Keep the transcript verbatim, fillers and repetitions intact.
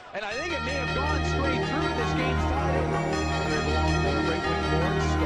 And I think it may have gone straight through. This game's tied. Long ball, right wing boards.